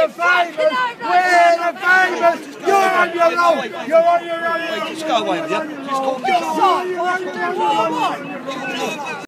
the famous! We're the famous! You're on your own! You're on your own! Just go away with you. Just go.